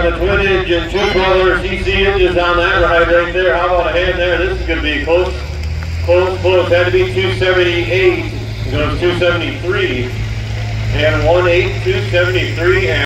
the twin engine 2-color CC engines on that ride right there. How about a hand there? This is going to be close. Had to be 278. It goes 273. And 1.8, 273.